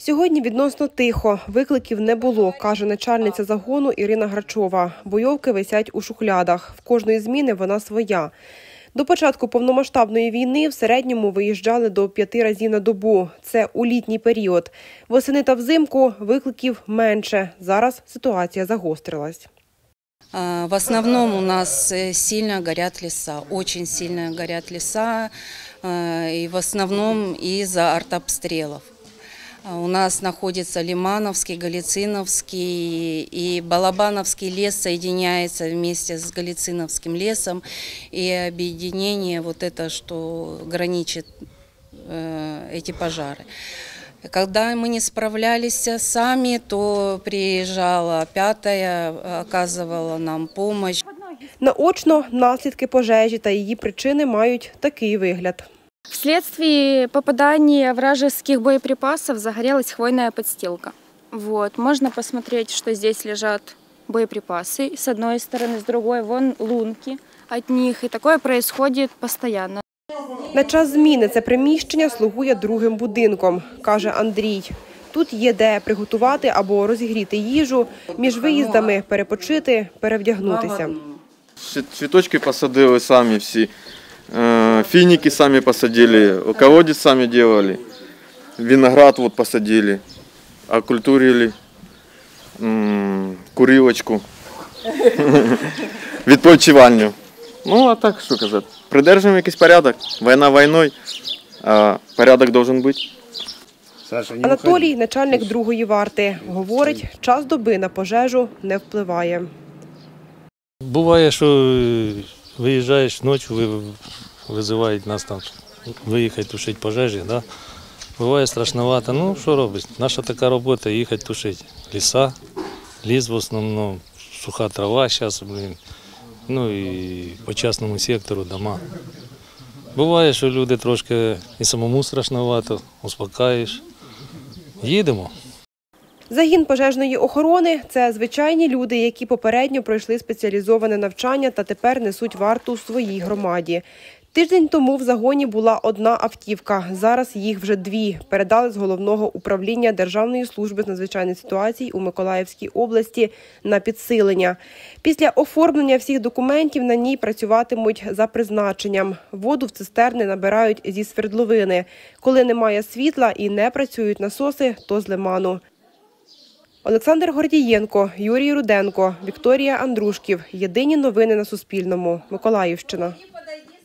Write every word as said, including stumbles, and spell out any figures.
Сьогодні відносно тихо. Викликів не було, каже начальниця загону Ірина Грачова. Бойовки висять у шухлядах. В кожної зміни вона своя. До початку повномасштабної війни в середньому виїжджали до п'яти разів на добу. Це у літній період. Восени та взимку викликів менше. Зараз ситуація загострилась. В основном у нас сильно горят леса, очень сильно горят леса, и в основном из-за артобстрелов. У нас находится Лимановский, Галициновский и Балабановский лес соединяется вместе с Галициновским лесом, и объединение вот это, что граничит эти пожары. Когда мы не справлялись сами, то приезжала пятая, оказывала нам помощь. Наочно наслідки пожежі та її причини мають такий вигляд. Вследствие попадания вражеских боеприпасов загорелась хвойная подстилка. Вот. Можно посмотреть, что здесь лежат боеприпасы с одной стороны, с другой вон лунки от них. И такое происходит постоянно. На час зміни це приміщення слугує другим будинком, каже Андрій. Тут є де приготувати або розігріти їжу, між виїздами перепочити, перевдягнутися. Цвіточки посадили самі всі, фініки самі посадили, колодязь самі робили, виноград вот посадили, окультурили, курилочку, відпочивальню. Ну, а так, що казати, придержуємо якийсь порядок. Війна війною, а порядок має бути. Анатолій, начальник другої варти, говорить, час доби на пожежу не впливає. Буває, що виїжджаєш ночі, визивають нас там виїхати тушити пожежі. Да? Буває страшновато. Ну, що робити? Наша така робота – їхати тушити. Ліса, ліс в основному, суха трава зараз, блин. Ну і по частному сектору дома. Буває, що люди трошки і самому страшновато, успокаєш. Їдемо. Загін пожежної охорони – це звичайні люди, які попередньо пройшли спеціалізоване навчання та тепер несуть варту у своїй громаді. Тиждень тому в загоні була одна автівка, зараз їх вже дві. Передали з Головного управління Державної служби з надзвичайних ситуацій у Миколаївській області на підсилення. Після оформлення всіх документів на ній працюватимуть за призначенням. Воду в цистерни набирають зі свердловини. Коли немає світла і не працюють насоси, то з лиману. Олександр Гордієнко, Юрій Руденко, Вікторія Андрушків. Єдині новини на Суспільному. Миколаївщина.